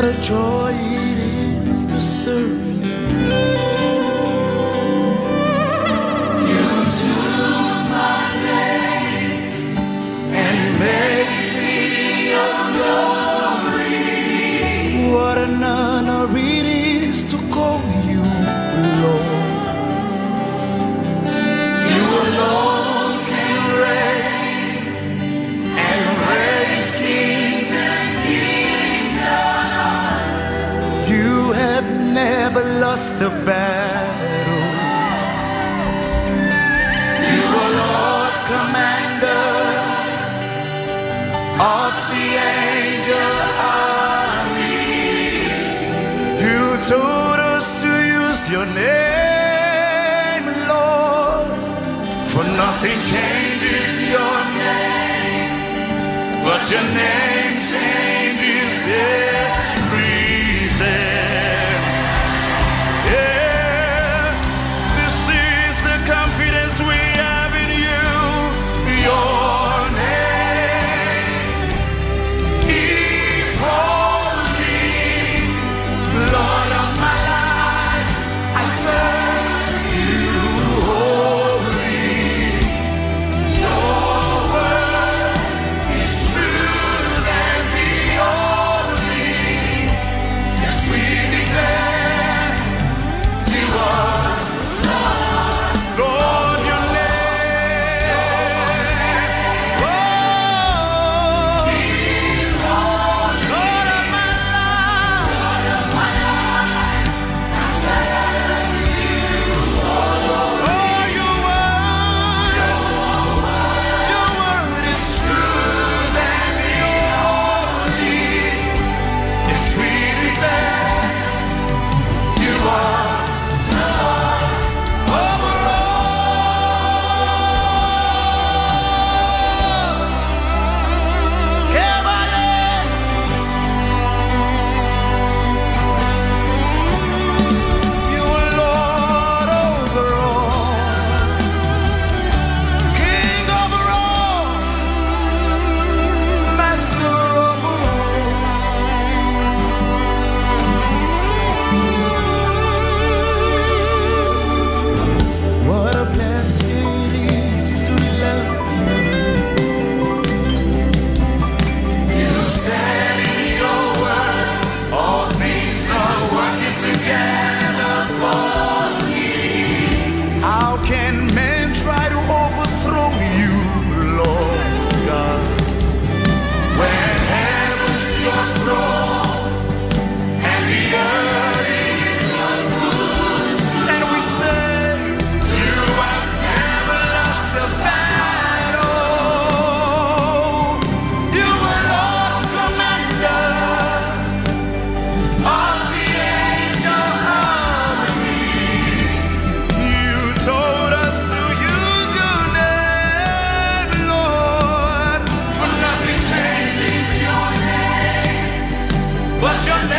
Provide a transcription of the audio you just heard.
a joy it is to serve you. You took my name and made me your glory. What an honor it is to call you Lord. You alone can reign and raise kings and kingdoms. You have never lost a battle. You are Lord Commander of the angel army. You told us to use your name, Lord, for nothing changes your name, but your name changes everything. Yeah, this is the confidence we have in you. Your name is holy, Lord of my life. I serve you holy. Your word is true and the only. Yes, we declare you are Lord, your name. Oh, He's Lord of my life. Lord of my life. I serve you. Oh, your word is true and the only. Yes, we declare you are over all. You are Lord over all, King over all, Master over all. What a blessing it is to love you. You said in your word, all things are working together for me. How can men try to overthrow you, Lord God, when heaven's your throne and the earth is your footstool? And we say you have never lost a battle. You are Lord Commander of the angel armies. You told us to use your name, Lord, for nothing changes your name, but your name